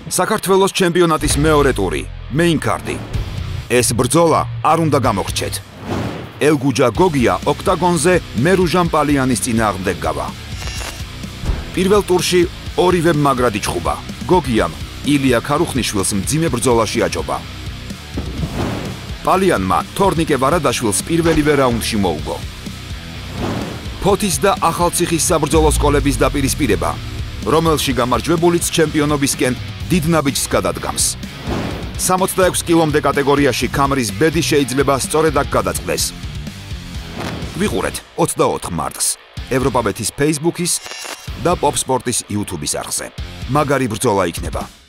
საქართველოს ჩემპიონატის მეორე ტური, main card-ი. ეს ბრძოლა არ უნდა გამოხრჩეთ. ელგუჯა გოგია ოქტაგონზე მერუჟან პალიანის წინააღმდეგ გავა. პირველ ტურში ორივე მაგრად იჩხუბა. გოგიამ ილია ქარუხნიშვილს მძიმე ბრძოლაში აჯობა. პალიანმა თორნიკე ვარადაშვილს პირველივე რაუნდში მოუგო. ფოთის და ახალციხის საბრძოლო სკოლების დაპირისპირება, რომელში გამარჯვებულიც ჩემპიონობისკენ დიდ ნაბიჯს გადადგამს. 66 კილომდე კატეგორიაში ქამრის ბედი შეიძლება სწორედ აქ გადაწყდეს. ვიყურეთ 24 მარტს ევროპაბეთის Facebook-ის და Pop Sport-ის YouTube-ის არხზე. მაგარი ბრძოლა იქნება.